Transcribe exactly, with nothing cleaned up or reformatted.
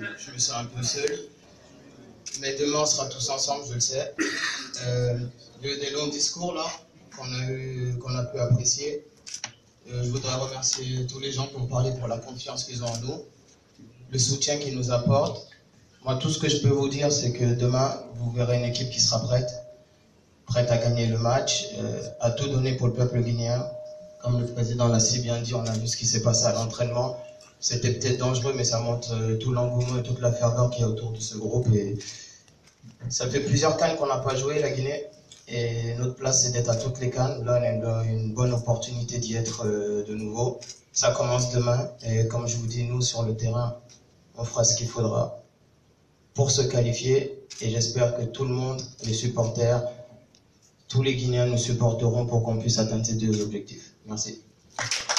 je me sens un peu seul. Mais demain, on sera tous ensemble, je le sais. Euh, il y a eu des longs discours là, qu'on a, eu, qu'on a pu apprécier. Euh, je voudrais remercier tous les gens qui ont parlé pour la confiance qu'ils ont en nous, le soutien qu'ils nous apportent. Moi, tout ce que je peux vous dire, c'est que demain, vous verrez une équipe qui sera prête, prête à gagner le match, euh, à tout donner pour le peuple guinéen. Comme le président l'a si bien dit, on a vu ce qui s'est passé à l'entraînement. C'était peut-être dangereux, mais ça montre euh, tout l'engouement et toute la ferveur qu'il y a autour de ce groupe. Et ça fait plusieurs CAN qu'on n'a pas joué, la Guinée. Et notre place, c'est d'être à toutes les CAN. Là, on a une bonne opportunité d'y être euh, de nouveau. Ça commence demain. Et comme je vous dis, nous, sur le terrain, on fera ce qu'il faudra pour se qualifier. Et j'espère que tout le monde, les supporters, tous les Guinéens nous supporteront pour qu'on puisse atteindre ces deux objectifs. Merci.